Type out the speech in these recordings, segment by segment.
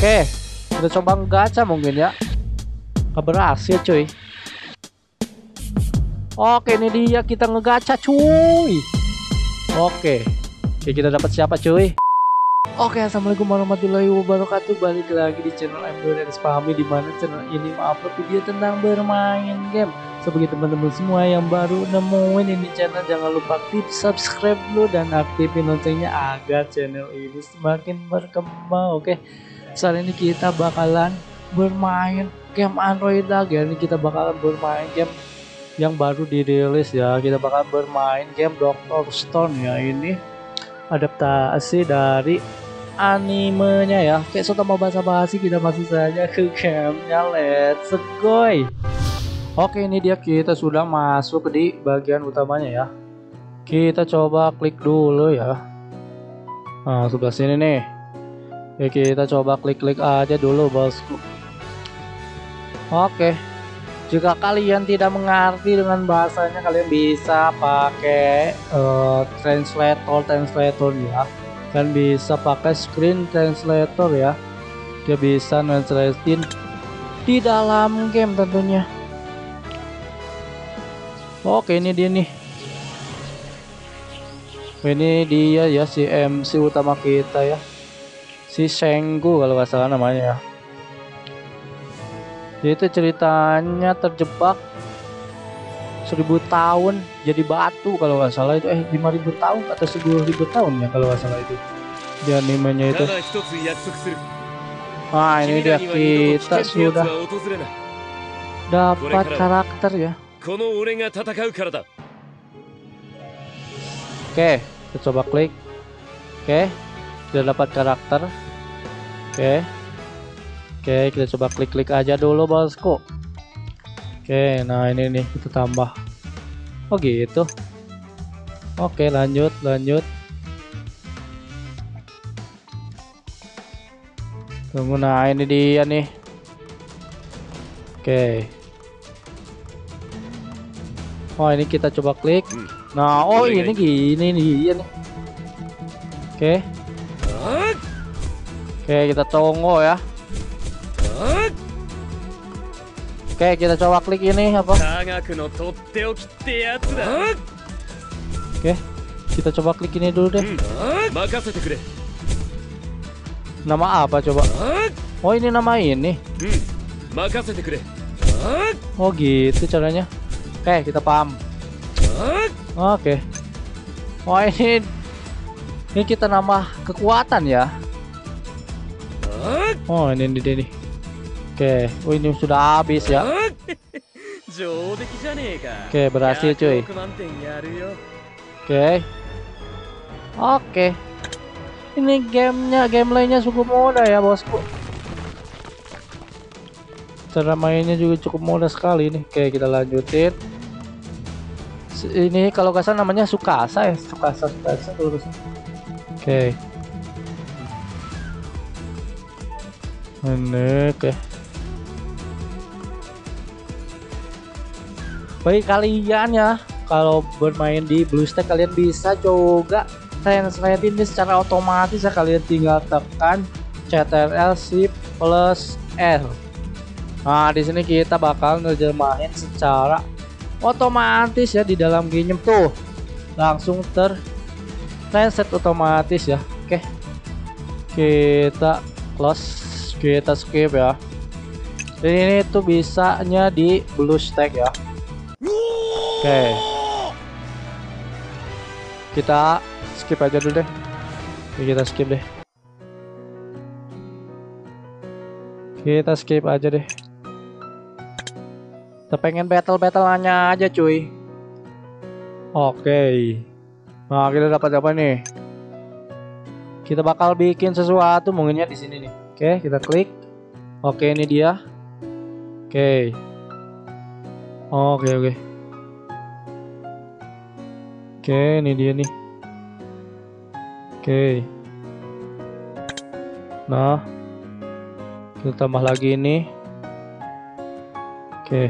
Oke, kita coba gacha mungkin ya. Gak berhasil cuy. Oke, ini dia kita ngegacha cuy. Oke, kita dapat siapa cuy? Oke, assalamualaikum warahmatullahi wabarakatuh. Balik lagi di channel MDoDex Fahmi, di mana channel ini upload video tentang bermain game. Sebagai teman-teman semua yang baru nemuin ini channel, jangan lupa klik subscribe dulu dan aktifin loncengnya agar channel ini semakin berkembang. Oke, saat ini kita bakalan bermain game Android lagi. Ini kita bakalan bermain game yang baru dirilis ya. Kita bakalan bermain game Dr. Stone ya. Ini adaptasi dari animenya ya. Kayak sudah mau basa-basi, kita masuk saja ke gamenya. Let's go. Oke, ini dia, kita sudah masuk di bagian utamanya ya. Kita coba klik dulu ya. Nah, sebelah sini nih. Ya, kita coba klik-klik aja dulu bosku. Oke, jika kalian tidak mengerti dengan bahasanya, kalian bisa pakai translator ya. Kan bisa pakai screen translator ya. Dia bisa translatein di dalam game tentunya. Oke, ini dia nih. Ini dia ya, si MC utama kita ya. Si Sengu kalau nggak salah namanya ya. Itu ceritanya terjebak 1000 tahun jadi batu kalau nggak salah itu, 5000 tahun atau 10.000 tahun ya kalau nggak salah itu di animenya itu. Nah, ini dia, kita sudah dapat karakter ya. Oke, kita coba klik. Oke, sudah dapat karakter. Oke, kita coba klik-klik aja dulu bosku. Oke, nah ini nih kita tambah. Oh gitu. Oke, lanjut. Tunggu, nah ini dia nih. Oke. Oh, ini kita coba klik. Nah, oh ini gini nih. Oke. Oke, kita tunggu ya. Oke, kita coba klik ini apa? Oke, kita coba klik ini dulu deh. Nama apa coba? Oh, ini nama ini. Oh gitu caranya. Oke, kita paham. Oke. Oh, ini kita nambah kekuatan ya. Oh, ini nih. Oke, oh ini sudah habis ya. Oke, berhasil cuy. Oke. Ini gameplaynya cukup mudah ya bosku. Cara mainnya juga cukup mudah sekali nih. Oke, kita lanjutin. Ini kalau nggak salah namanya Tsukasa ya. Tsukasa lurusnya. Oke. Ini oke. Bagi kalian ya, kalau bermain di BlueStack, kalian bisa juga translate ini secara otomatis ya. Kalian tinggal tekan Ctrl Shift plus R. Nah, di sini kita bakal nerjemahin secara otomatis ya di dalam game tuh. Langsung translate otomatis ya. Oke. Kita close, kita skip ya. Ini tuh bisanya di BlueStack ya. Oke, kita skip aja dulu deh. Kita skip aja deh. Kita pengen battle-battleannya aja cuy. Oke. Nah, kita dapat apa nih? Kita bakal bikin sesuatu mungkinnya di sini nih. Oke, kita klik. Oke, ini dia. Oke. Oke, ini dia nih. Oke. Nah, kita tambah lagi ini. Oke.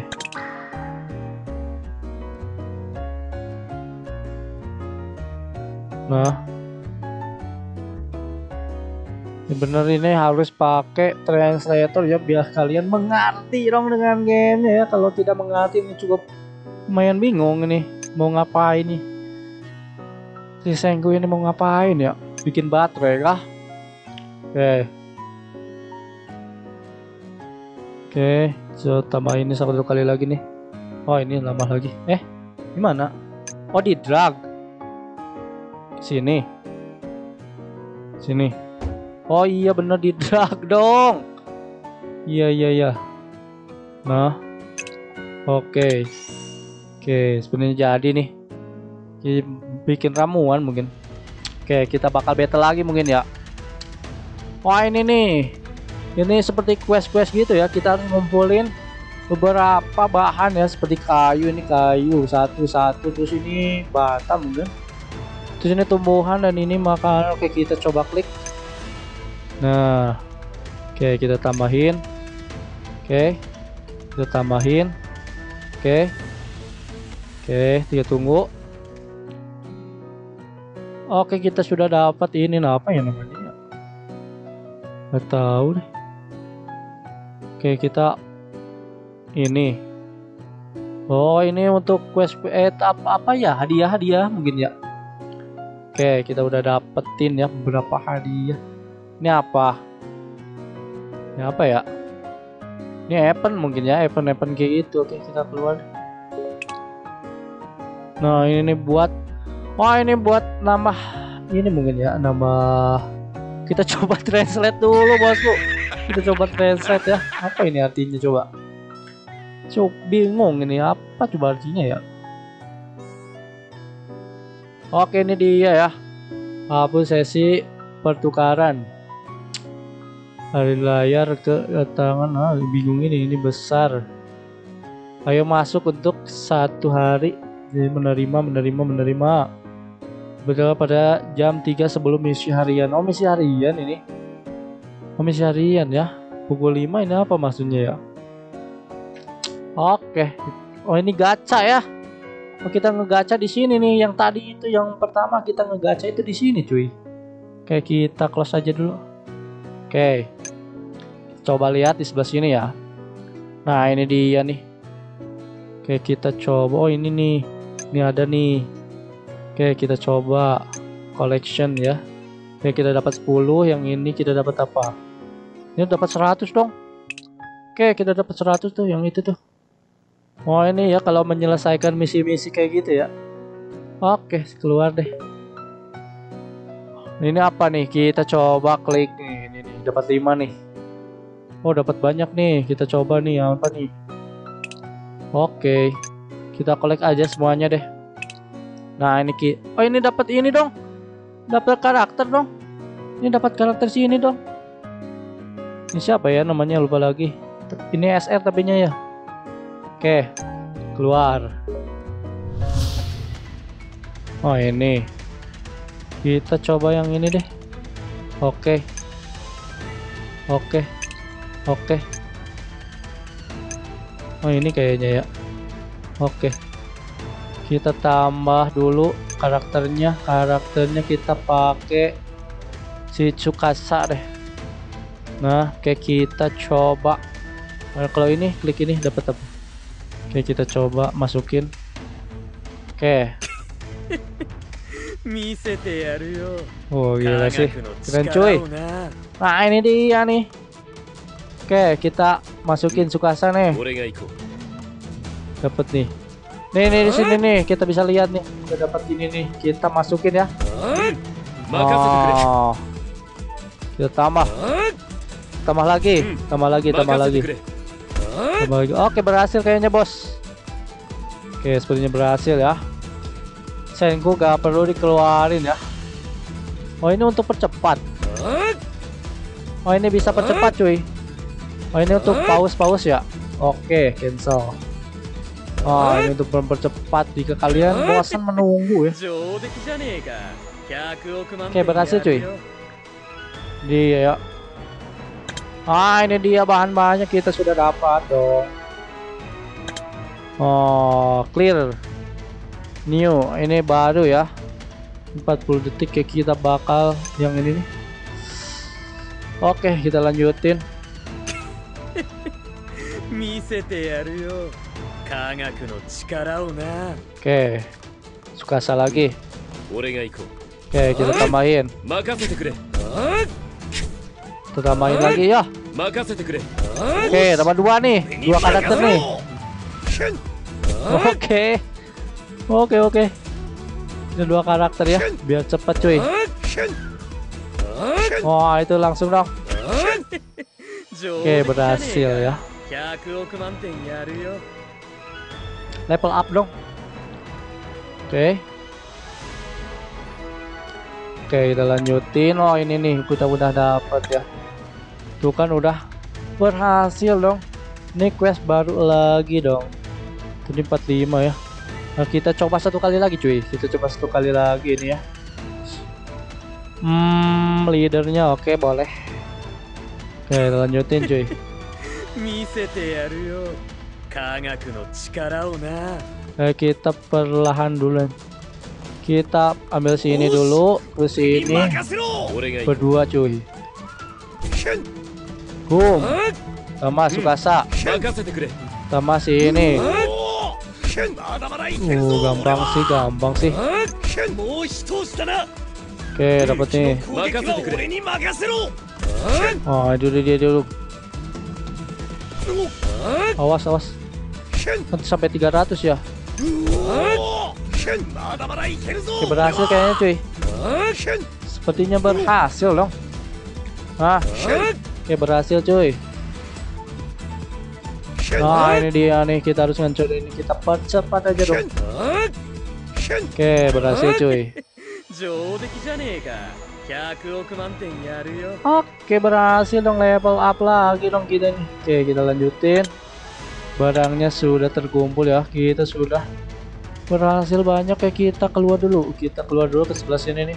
Nah, Ini bener, ini harus pakai translator ya biar kalian mengerti dong dengan gamenya ya. Kalau tidak mengerti ini cukup lumayan bingung ini mau ngapain nih. Si Senku ini mau ngapain ya? Bikin baterai kah? Oke, so tambah ini satu kali lagi nih. Oh ini nambah lagi. Gimana? Oh di drag. Sini. Oh iya bener di drag dong. Iya. Nah, oke, sebenarnya jadi nih. Bikin ramuan mungkin. Oke, kita bakal battle lagi mungkin ya. Wah ini nih. Ini seperti quest gitu ya. Kita harus ngumpulin beberapa bahan ya, seperti kayu. Ini kayu satu-satu, terus ini bata mungkin. Terus ini tumbuhan dan ini makanan. Oke, kita coba klik. Nah, oke kita tambahin. Oke, kita tunggu. Oke, kita sudah dapat ini. Nah, apa ya namanya? Nggak tahu deh. Oke, kita ini. Oh, ini untuk quest apa ya? Hadiah mungkin ya. Oke, kita udah dapetin ya beberapa hadiah. Ini apa? Ini apa ya? Ini event mungkin ya, event kayak gitu. Oke, kita keluar. Nah, ini buat ini buat nambah ini mungkin ya, nambah. Kita coba translate dulu, bosku. Kita coba translate ya. Apa ini artinya coba? Bingung ini apa coba artinya ya. Oke, ini dia ya. Hapus sesi pertukaran. Dari layar ke tangan. Bingung ini besar. Ayo masuk untuk 1 hari. Jadi menerima. Betul pada jam 3 sebelum misi harian. Oh, misi harian ini. Oh, misi harian ya. Pukul 5 ini apa maksudnya ya? Oke. Oh, ini gacha ya. Oh, kita ngegacha di sini nih. Yang tadi itu yang pertama kita ngegacha itu di sini, cuy. Oke, kita close aja dulu. Oke. Coba lihat di sebelah sini ya. Nah, ini dia nih. Oke, kita coba. Oh, ini nih. Ini ada nih. Oke, kita coba collection ya. Oke, kita dapat 10. Yang ini kita dapat apa? Ini dapat 100 dong. Oke, kita dapat 100 tuh, yang itu tuh. Oh, ini ya kalau menyelesaikan misi-misi kayak gitu ya. Oke, keluar deh. Ini apa nih? Kita coba klik nih. Ini nih, dapat 5 nih. Oh, dapat banyak nih. Kita coba nih apa nih? Oke. Kita collect aja semuanya deh. Nah, ini oh ini dapat ini dong. Dapat karakter dong. Ini dapat karakter sini dong. Ini siapa ya namanya, lupa lagi. Ini SR tapi nya ya. Oke. Keluar. Oh, ini. Kita coba yang ini deh. Oke. Oh, ini kayaknya ya. Oke. Kita tambah dulu karakternya kita pakai si Tsukasa deh. Nah, kayak kita coba. Nah, kalau ini klik ini dapat apa? Oke, kita coba masukin. Oke. Oh, gila sih. Keren cuy. Nah, ini dia nih. Oke, kita masukin Tsukasa nih. Dapat nih. Nih di sini nih kita bisa lihat nih, udah dapat ini nih, kita masukin ya. Oh, kita tambah lagi. Oke, berhasil kayaknya bos. Oke, sepertinya berhasil ya. Senku gak perlu dikeluarin ya. Oh, ini untuk percepat. Oh, ini bisa percepat cuy. Oh, ini untuk pause ya. Oke, cancel. Oh, ini untuk mempercepat jika kalian bosan menunggu ya. Oke, berhasil cuy. Dia ya. Ini dia bahan-bahannya kita sudah dapat dong. Oh, clear. New, ini baru ya. 40 detik kayak kita bakal yang ini nih. Oke, kita lanjutin. 見せてやるよ。科学の力をな。 Oke, Tsukasa lagi. 俺が行こう。 Oke, kita tambahin. 任せてくれ。 Kita tambahin lagi ya. 任せてくれ。 Oke, tambah 2 nih. 2 karakter nih. Oke. Oke. Ini 2 karakter ya, biar cepet cuy. Wah, itu langsung dong. Oke, berhasil ya. 100億万点やるよ。 Level up dong. Oke. Oke, kita lanjutin. Oh, ini nih kita udah dapat ya. Tuh kan udah berhasil dong. Ini quest baru lagi dong. Ini 45 ya. Nah, kita coba 1 kali lagi cuy. Kita coba 1 kali lagi ini ya. Leadernya oke, boleh. Oke, lanjutin cuy. 見せてやるよ。科学の力をな。 Kita perlahan dulu. Kita ambil sini dulu, terus ini berdua cuy. Boom. Sama Tsukasa. Sama sini. Gampang sih. Oke, dapat nih. Oh, itu dia dulu. Awas. Nanti sampai 300 ya. Oke, berhasil kayaknya cuy. Sepertinya berhasil dong. Oke, berhasil cuy. Nah, ini dia nih, kita harus ngancur ini. Kita percepat aja dong. Oke, berhasil cuy. Oke, berhasil dong, level up lagi dong kita nih. Oke, kita lanjutin. Barangnya sudah terkumpul ya. Kita sudah berhasil banyak ya. Kita keluar dulu ke sebelah sini nih.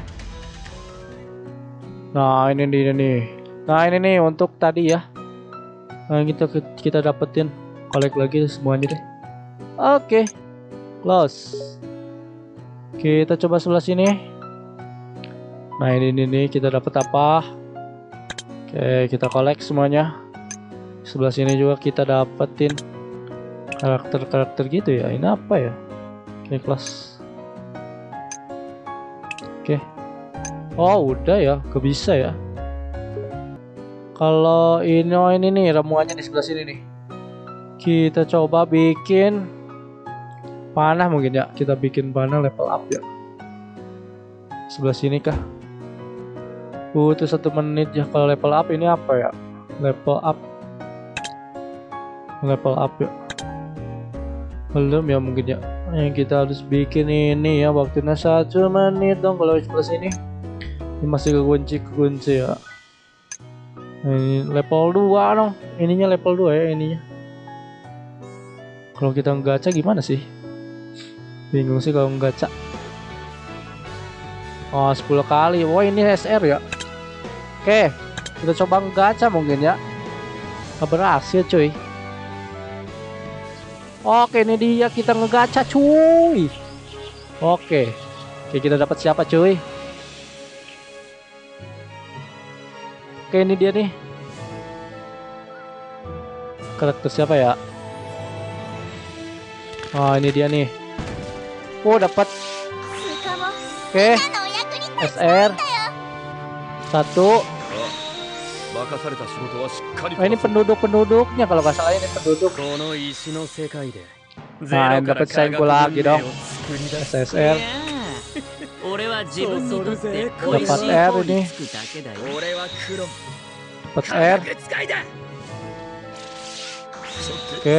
Nah, ini dia nih. Nah, ini nih untuk tadi ya. Nah, kita dapetin. Collect lagi semuanya deh. Oke. Close. Kita coba sebelah sini. Nah, ini nih kita dapat apa? Oke, kita collect semuanya. Sebelah sini juga kita dapetin karakter gitu ya. Ini apa ya? Oke, kelas. Oke. Oh, udah ya, bisa ya. Kalau ini nih ramuannya di sebelah sini nih. Kita coba bikin panah mungkin ya. Kita bikin panah level up ya. Sebelah sini kah? Itu 1 menit ya. Kalau level up ini apa ya? Level up ya. Belum ya mungkin ya. Yang kita harus bikin ini ya. Waktunya 1 menit dong. Kalau sebelah sini ini masih kekunci ya. Ini level 2 dong. Ininya level 2 ya ininya. Kalau kita gacha gimana sih? Bingung sih kalau gacha. Oh, 10 kali. Wah, ini SR ya. Oke, kita coba gacha mungkin ya. Nggak berhasil cuy. Oke, ini dia kita ngegacha cuy. Oke, kita dapat siapa cuy? Oke, ini dia nih. Karakter siapa ya? Oh, ini dia nih. Oh, dapat. Oke. SR 1. Oh, ini penduduknya kalau nggak salah ini penduduk. Nah, dapat saingku lagi dong. SSR. Dapat R ini. Dapat R. Oke.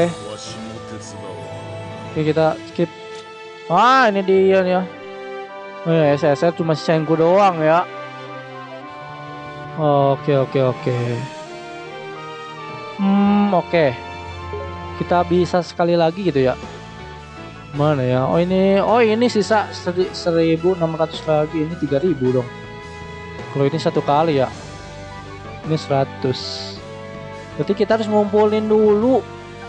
Oke, kita skip. Ah, ini dia nih ya. Oh ya, SSR cuma saingku doang ya. Oke. Oke. Kita bisa sekali lagi gitu ya. Mana ya? Oh ini sisa 1.600 lagi. Ini 3.000 dong. Kalau ini 1 kali ya. Ini 100. Berarti kita harus ngumpulin dulu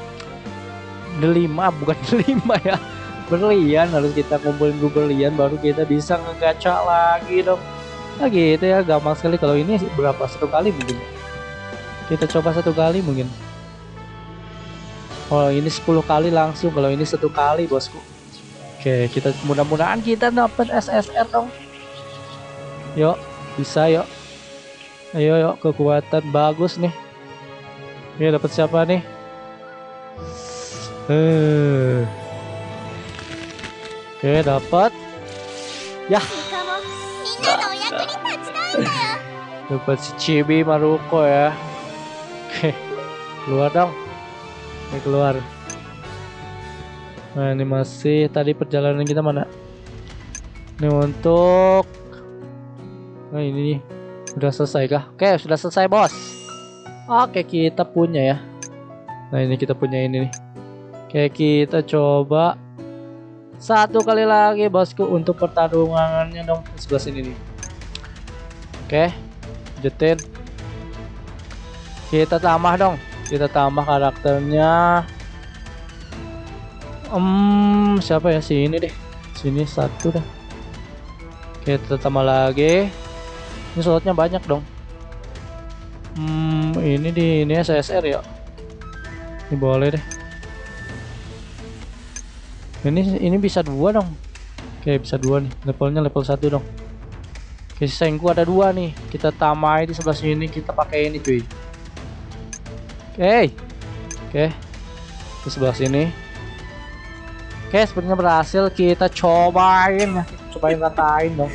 5, bukan 5 ya. Berlian harus kita kumpulin dulu berlian baru kita bisa ngegacha lagi dong. Nah gitu ya, gampang sekali. Kalau ini berapa? 1 kali mungkin. Kita coba 1 kali mungkin. Oh ini 10 kali langsung, kalau ini 1 kali bosku. Oke, kita mudah-mudahan kita dapat SSR dong. Yuk, bisa yuk. Ayo yuk, kekuatan bagus nih. Ini dapat siapa nih? Oke, dapat. Ya. Dapat si Chibi Maruko ya. Oke, keluar dong. Ini keluar. Nah ini masih tadi perjalanan kita mana? Ini untuk. Nah ini nih. Udah selesai kah? Oke, sudah selesai bos. Oke, kita punya ya. Nah ini kita punya ini nih. Oke, kita coba 1 kali lagi bosku untuk pertarungannya dong. Sebelah sini nih. Oke, jetin. Kita tambah dong. Kita tambah karakternya. Siapa ya? Sini deh. Sini 1 deh. Oke, kita tambah lagi. Ini slotnya banyak dong. Ini SSR ya. Ini boleh deh. Ini bisa 2 dong. Oke, bisa 2 nih. Levelnya level 1 dong. Oke, Senku ada 2 nih. Kita tamai di sebelah sini, kita pakai ini cuy. Oke, di sebelah sini. Oke, sepertinya berhasil. Kita cobain ratain dong.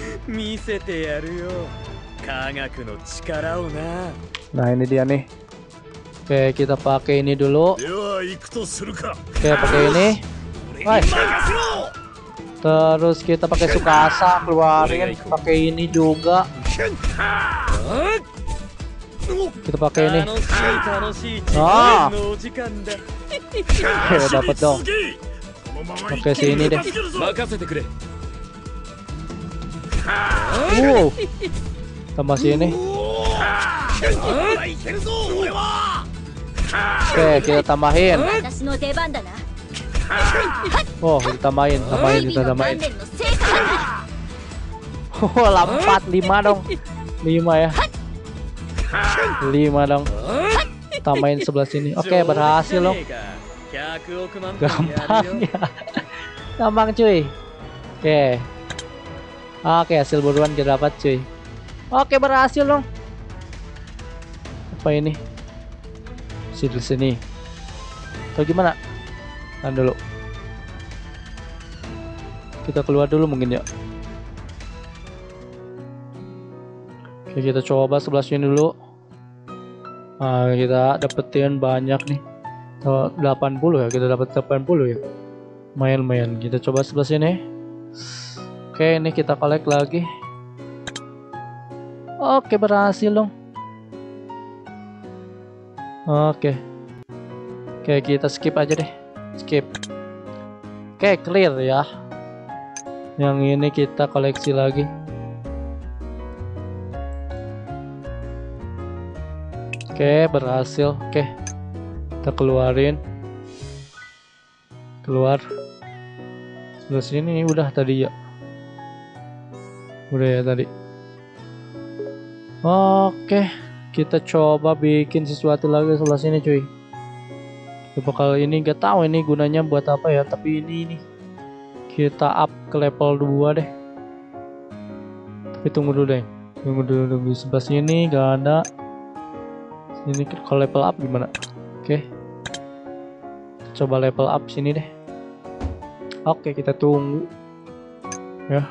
Nah ini dia nih. Oke, kita pakai ini dulu. Oke, pakai ini. Terus kita pakai Tsukasa, keluarin. Pakai ini juga. Kita pakai ini. Oke, dapat dong. Oke, sini deh. Tambah sini. Oke, kita tambahin. Oh, kita tambahin. Oh, lompat 5 dong. 5 ya. 5 dong. Tambahin sebelah sini. Oke, berhasil loh. Gampang ya. Gampang cuy. Oke, hasil buruan kita dapat cuy. Oke, berhasil dong. Apa ini? Sini. Atau gimana? Tahan dulu. Kita keluar dulu mungkin ya. Oke, kita coba sebelah sini dulu. Nah, kita dapetin banyak nih. 80 ya, kita dapat 80 ya. Lumayan. Kita coba sebelah sini. Oke, ini kita collect lagi. Oke, berhasil dong. Oke, kita skip aja deh. Skip. Oke, clear ya. Yang ini kita koleksi lagi. Oke, berhasil. Oke, kita keluarin. Keluar. Sebelah sini udah tadi ya. Udah ya tadi. Oke, kita coba bikin sesuatu lagi sebelah sini cuy. Bakal ini nggak tahu ini gunanya buat apa ya, tapi ini kita up ke level 2 deh. Tapi tunggu dulu deh. Tunggu di sebelah sini nggak ada. Sini kalau level up gimana? Oke. Coba level up sini deh. Oke, kita tunggu. Ya.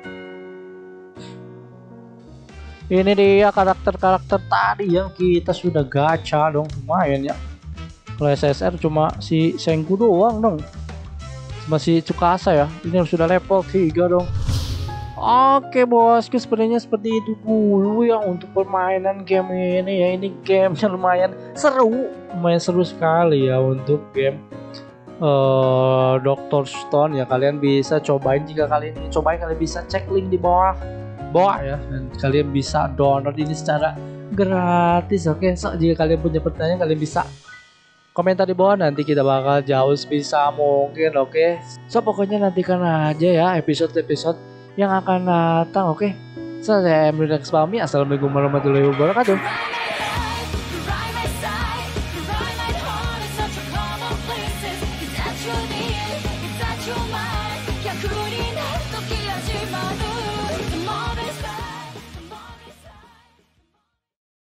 Ini dia karakter-karakter tadi yang kita sudah gacha dong, lumayan ya. Kalau SSR cuma si Senku doang dong. Cuma si Tsukasa ya. Ini sudah level 3 dong. Oke bosku, sepertinya seperti itu dulu ya untuk permainan game ini ya. Ini gamenya lumayan seru sekali ya untuk game Dr. Stone ya. Kalian bisa cobain jika kalian ingin cobain, kalian bisa cek link di bawah ya, dan kalian bisa download ini secara gratis. Oke, so jika kalian punya pertanyaan kalian bisa komentar di bawah, nanti kita bakal jauh sebisa mungkin. Oke, so pokoknya nantikan aja ya episode-episode yang akan datang. Oke, so saya Emre Pahmi. Assalamualaikum warahmatullahi wabarakatuh.